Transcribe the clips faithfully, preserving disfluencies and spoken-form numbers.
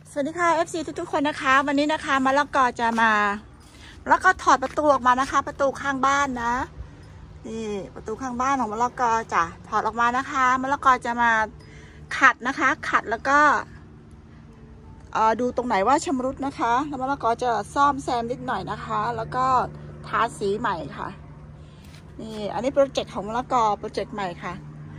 สวัสดีค่ะ เอฟ ซี ทุกๆคนนะคะวันนี้นะคะมะละกอจะมาแล้วก็ถอดประตูออกมานะคะประตูข้างบ้านนะนี่ประตูข้างบ้านของมะละกอจะถอดออกมานะคะมะละกอจะมาขัดนะคะขัดแล้วก็ดูตรงไหนว่าชำรุดนะคะแล้วมะละกอจะซ่อมแซมนิดหน่อยนะคะแล้วก็ทาสีใหม่ค่ะนี่อันนี้โปรเจกต์ของมะละกอโปรเจกต์ใหม่ค่ะ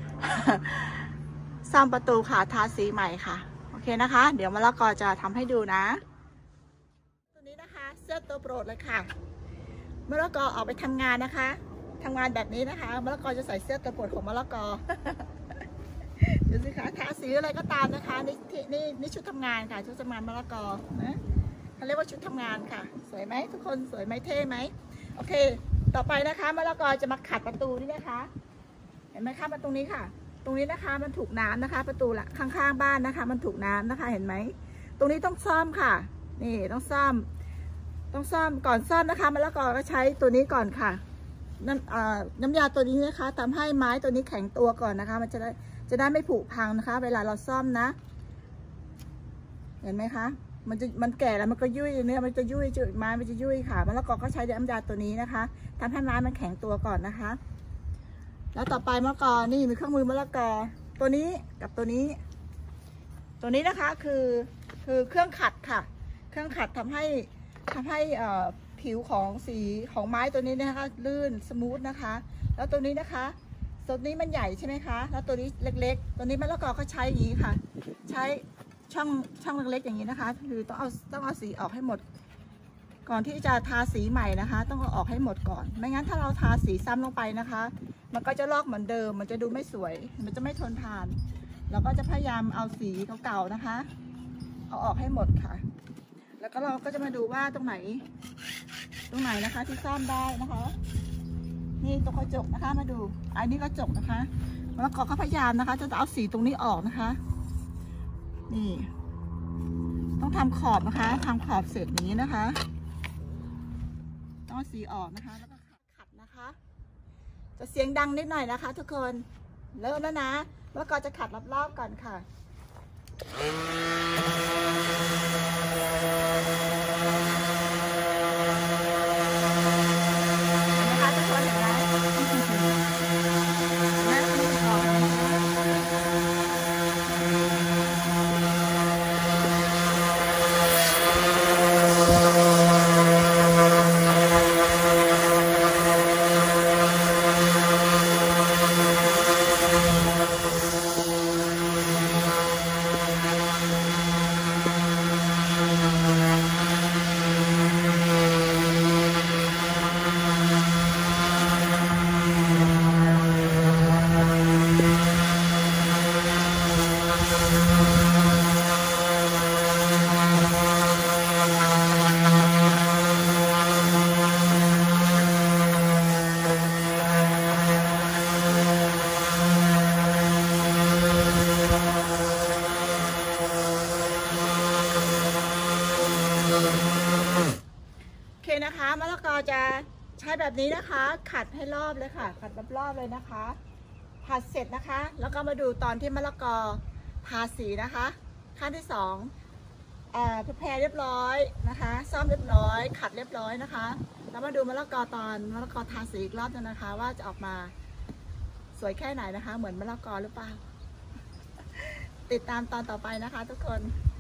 ซ่อมประตูค่ะทาสีใหม่ค่ะโอเคนะคะเดี๋ยวมะละกอจะทำให้ดูนะตัวนี้นะคะเสื้อตัวโปรดเลยค่ะมะละกอออกไปทำงานนะคะทำงานแบบนี้นะคะมะละกอจะใส่เสื้อตัวโปรดของมะละกอ ดูสิคะทาสีอะไรก็ตามนะคะนี่นี่นี่ชุดทำงานค่ะชุดทำงานมะละกอนะเขาเรียกว่าชุดทำงานค่ะสวยไหมทุกคนสวยไหมเท่ไหมโอเคต่อไปนะคะมะละกอจะมาขัดประตูนี่นะคะเห็นไหมคะประตูนี้ค่ะตรงนี้นะคะมันถูกน้ำนะคะประตูละข้างๆบ้านนะคะมันถูกน้ำนะคะเห็นไหมตรงนี้ต้องซ่อมค่ะนี่ต้องซ่อมต้องซ่อมก่อนซ่อมนะคะมะละกอก็ใช้ตัวนี้ก่อนค่ะน้ำน้ำยาตัวนี้นะคะทำให้ไม้ตัวนี้แข็งตัวก่อนนะคะมันจะได้จะได้ไม่ผุพังนะคะเวลาเราซ่อมนะเห็นไหมคะมันจะมันแก่แล้วมันก็ยุ่ยเนื้อมันจะยุ่ยจุดไม้มันจะยุ่ยค่ะมะละกอก็ใช้น้ำยาตัวนี้นะคะทำให้ไม้มันแข็งตัวก่อนนะคะแล้วต่อไปมะละกอนี่มีเครื่องมือมะละกอตัวนี้กับตัวนี้ตัวนี้นะคะคือคือเครื่องขัดค่ะเครื่องขัดทำให้ทำให้ผิวของสีของไม้ตัวนี้นะคะลื่นสมูทนะคะแล้วตัวนี้นะคะตัวนี้มันใหญ่ใช่ไหมคะแล้วตัวนี้เล็กๆตัวนี้มะละกอก็ใช้อย่างนี้ค่ะใช้ช่องช่องเล็กๆอย่างนี้นะคะคือต้องเอาต้องเอาสีออกให้หมดก่อนที่จะทาสีใหม่นะคะต้องเอาออกให้หมดก่อนไม่งั้นถ้าเราทาสีซ้ำลงไปนะคะมันก็จะลอกเหมือนเดิมมันจะดูไม่สวยมันจะไม่ทนทานเราก็จะพยายามเอาสีเก่าๆนะคะเอาออกให้หมดค่ะแล้วก็เราก็จะมาดูว่าตรงไหนตรงไหนนะคะที่ซ่อมได้นะคะนี่ตรงกระจกนะคะมาดูอันนี้กระจกนะคะแล้วก็พยายามนะคะจะเอาสีตรงนี้ออกนะคะนี่ต้องทำขอบนะคะทำขอบเสร็จนี้นะคะต้องสีออกนะคะแล้วก็ขัดนะคะจะเสียงดังนิดหน่อยนะคะทุกคนเริ่มแล้วนะแล้วก็จะขัดรอบๆก่อนค่ะโอเคนะคะมะละกอจะใช้แบบนี้นะคะขัดให้รอบเลยค่ะขัดรอบๆเลยนะคะขัดเสร็จนะคะแล้วก็มาดูตอนที่มะละกอทาสีนะคะขั้นที่สองอ่าแพรเรียบร้อยนะคะซ่อมเรียบร้อยขัดเรียบร้อยนะคะแล้วมาดูมะละกอตอนมะละกอทาสีอีกรอบนึงนะคะว่าจะออกมาสวยแค่ไหนนะคะเหมือนมะละกอหรือเปล่าติดตามตอนต่อไปนะคะทุกคน